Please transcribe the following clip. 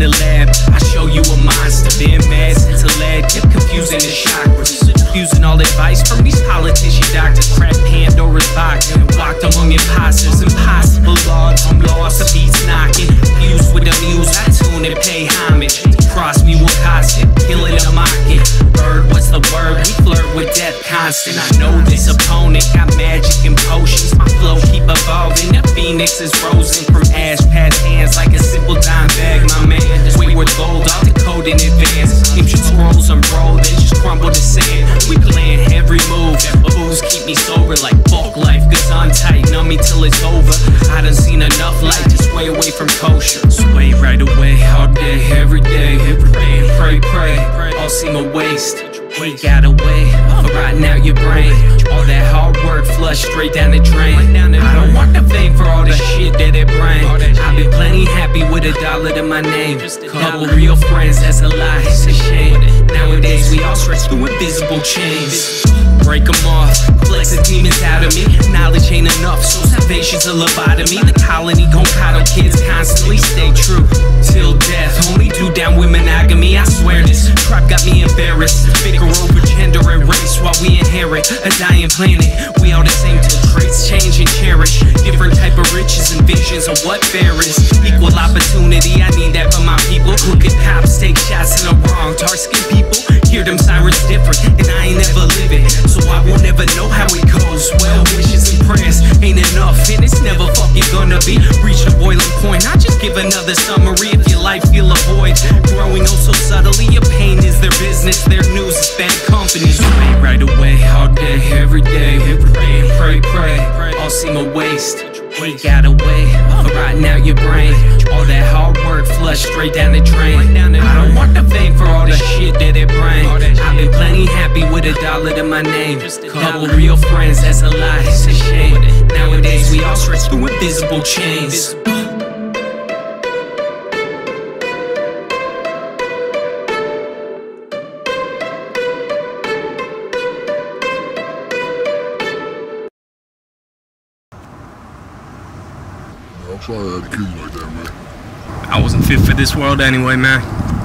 in the lab. I show you a monster. Been mad since a lad, kept confusing the chakras. Confusing all advice from these politician doctors. Crack Pandora's box and walked among imposters. Impossible odds, I'm lost, the beats knocking. Fused with the muse, I tune and pay homage. Cross me with constant, killing a mocking. Bird, what's the word? We flirt with death constant. I know this opponent got magic and potions. My flow keep evolving. The phoenix is rosing from ash past hands like a simple dime bag. My man, this wayward gold, I'll decode in advance. Ancient scrolls unroll, they just crumble to sand. We playing every move. Booze keep me sober like fuck life. Cause I'm tight, numb me till it's over. I done seen enough light to sway away from kosher. Sway right away, all day, every day. Pray, pray, pray. All seem a waste. He got away of rotting out your brain. All that hard work flush straight down the drain. I don't want the fame for all the shit that it bring. I've been plenty happy with $1 to my name. Couple real friends, that's a lie, it's a shame. Nowadays we all stretch through invisible chains. Break them off, flex the demons out of me. Knowledge ain't enough, so salvation's a lobotomy. The colony gon' coddle kids constantly, stay true till death. Only do down with monogamy, I swear this crap got me embarrassed. Bicker over gender and race while we inherit a dying planet. We all the same till traits change and cherish. Different type of riches and visions of what fair is. Equal opportunity, I need that for my people. Crooked cops take shots in the wrong, dark-skinned people hear them sirens different, and I ain't ever living, so I won't ever know how it goes. Well wishes and prayers ain't enough, and it's never fucking gonna be. Reach a boiling point, I just give another summary. If your life feel a void, growing oh so subtly, your pain is their business, their news is bad company. Wait right away, all day, every day. Pray, pray, pray, all seem a waste. He got away of rotting out your brain. All that hard work flush straight down the drain. I don't want the fame for all the shit that it bring. I've been plenty happy with $1 to my name. Couple real friends, that's a lie, it's a shame. Nowadays we all stretch through invisible chains. I'm sorry I had to kill you like that, man. I wasn't fit for this world anyway, man.